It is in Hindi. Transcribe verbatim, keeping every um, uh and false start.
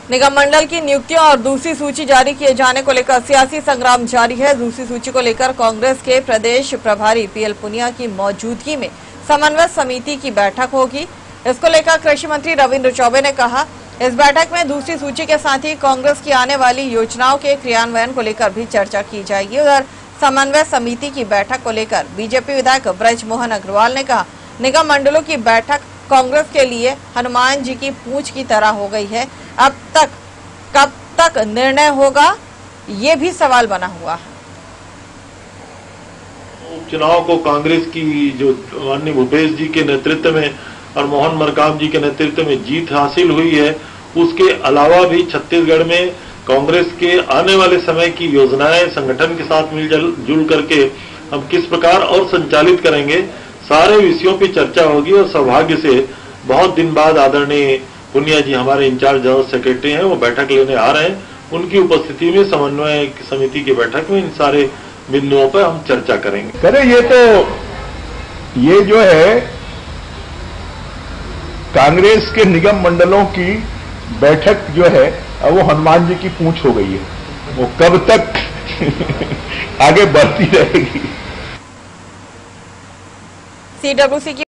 निगम मंडल की नियुक्तियों और दूसरी सूची जारी किए जाने को लेकर सियासी संग्राम जारी है। दूसरी सूची को लेकर कांग्रेस के प्रदेश प्रभारी पीएल पुनिया की मौजूदगी में समन्वय समिति की बैठक होगी। इसको लेकर कृषि मंत्री रविंद्र चौबे ने कहा, इस बैठक में दूसरी सूची के साथ ही कांग्रेस की आने वाली योजनाओं के क्रियान्वयन को लेकर भी चर्चा की जाएगी। उधर समन्वय समिति की बैठक को लेकर बीजेपी विधायक ब्रज मोहन अग्रवाल ने कहा, निगम मंडलों की बैठक कांग्रेस के लिए हनुमान जी की पूंछ की तरह हो गई है। अब तक कब तक निर्णय होगा, ये भी सवाल बना हुआ है। उपचुनाव को कांग्रेस की जो माननीय भूपेश जी के नेतृत्व में और मोहन मरकाम जी के नेतृत्व में जीत हासिल हुई है, उसके अलावा भी छत्तीसगढ़ में कांग्रेस के आने वाले समय की योजनाएं संगठन के साथ मिलजुल जुल करके हम किस प्रकार और संचालित करेंगे, सारे विषयों पर चर्चा होगी। और सौभाग्य से बहुत दिन बाद आदरणीय पुनिया जी हमारे इंचार्ज जनरल सेक्रेटरी हैं, वो बैठक लेने आ रहे हैं। उनकी उपस्थिति में समन्वय समिति की बैठक में इन सारे बिंदुओं पर हम चर्चा करेंगे। करे ये तो ये जो है कांग्रेस के निगम मंडलों की बैठक जो है वो हनुमान जी की पूंछ हो गई है, वो कब तक आगे बढ़ती रहेगी। सीडब्ल्यूसी की